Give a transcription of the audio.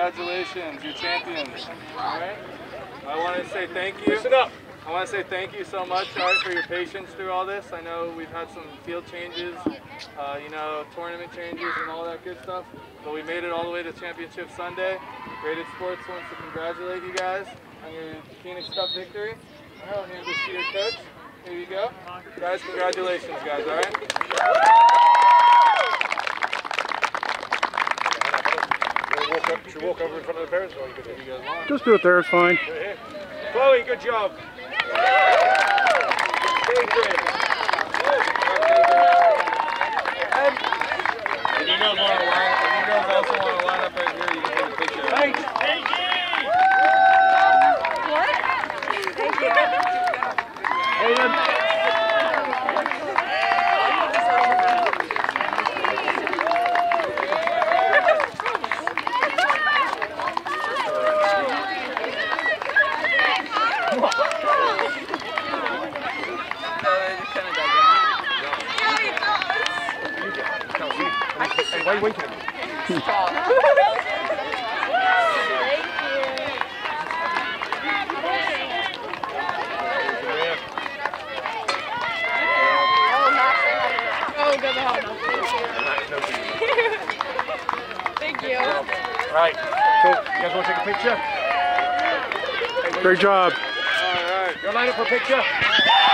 congratulations, you're champions. All right. I want to say thank you. Listen up. I want to say thank you so much, Art, for your patience through all this. I know we've had some field changes, you know, tournament changes and all that good stuff, but we made it all the way to Championship Sunday. Graded Sports wants to congratulate you guys on your Phoenix Cup victory. I'll hand this to your coach. Here you go. Guys, congratulations, guys, all right? Should we walk over in front of the parents, or you good? You guys want? Just do it there, it's fine. Chloe, good job. Adrian. If you guys want to line, if you guys also want to line up right here, you can take a picture. Thanks. What? Thank you. Hayden. Hey, why are you winking at me? Stop. Thank you. Oh, good to have enough. Thank you. Right, cool. You guys want to take a picture? Great job. All right. You're lined up for a picture?